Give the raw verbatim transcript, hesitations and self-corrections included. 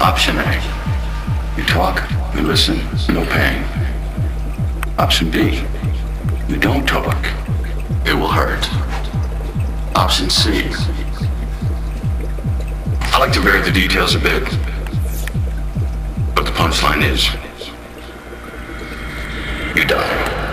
Option A. You talk, you listen, no pain. Option B. You don't talk. It will hurt. Option C. I like to vary the details a bit. But the punchline is, you die.